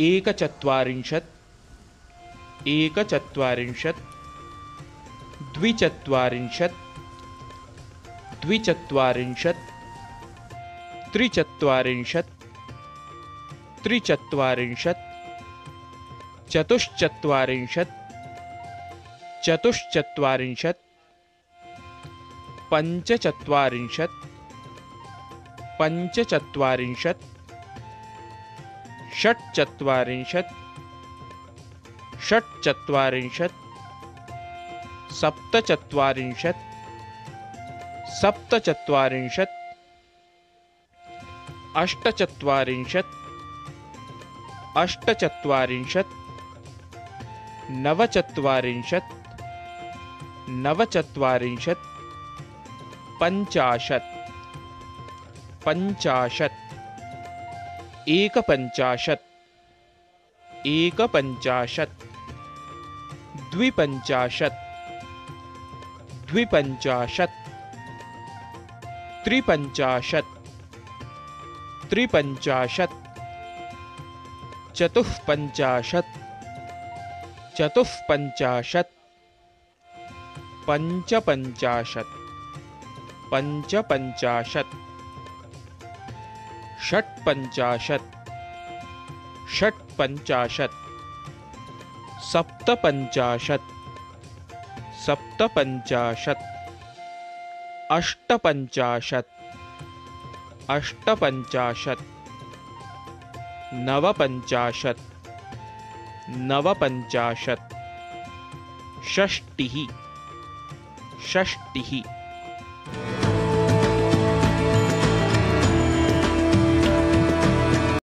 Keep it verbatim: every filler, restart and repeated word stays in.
एकचत्वारिंशत् एकचत्वारिंशत् द्विचत्वारिंशत् द्विचत्वारिंशत् त्रिचत्वारिंशत् त्रिचत्वारिंशत् चतुश्चत्वारिंशत् चतुश्चत्वारिंशत् पञ्चचत्वारिंशत् पञ्चचत्वारिंशत् षट्चत्वारिंशत् षट्चत्वारिंशत् सप्तचत्वारिंशत् सप्तचत्वारिंशत् अष्टचत्वारिंशत् अष्टचत्वारिंशत् नवचत्वारिंशत् नवचत्वारिंशत् पञ्चाशत् पञ्चाशत् एकपञ्चाशत् एकपञ्चाशत् द्विपञ्चाशत् द्विपञ्चाशत् त्रिपञ्चाशत् त्रिपञ्चाशत् चतुःपञ्चाशत् चतुःपञ्चाशत् पञ्चपञ्चाशत् पञ्चपञ्चाशत् षट्पञ्चाशत् षट्पञ्चाशत् सप्तपञ्चाशत् सप्तपञ्चाशत् अष्टपञ्चाशत् अष्टपञ्चाशत् नवपञ्चाशत् नवपञ्चाशत् षष्टिः षष्टिः।